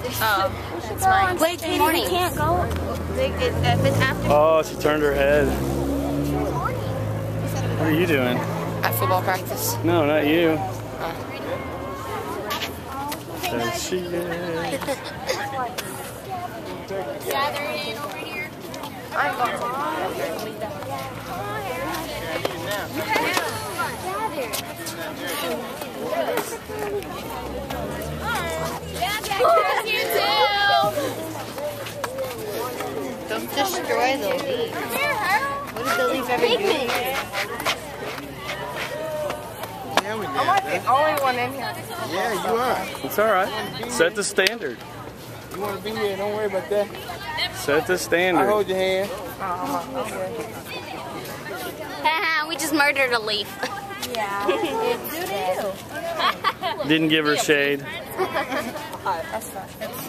Oh, that's mine. Wait, Katie, we can't go. If it's after. Oh, she turned her head. What are you doing? At football practice. No, not you. There she is. Gathering over here. Don't destroy the leaf. What did the leaf ever do? Am I the only one in here? Yeah, you are. It's all right. Set the standard. You want to be here? Don't worry about that. Set the I standard. hold your hand. Haha, we just murdered a leaf. Yeah. Didn't give her shade. All right, that's fine.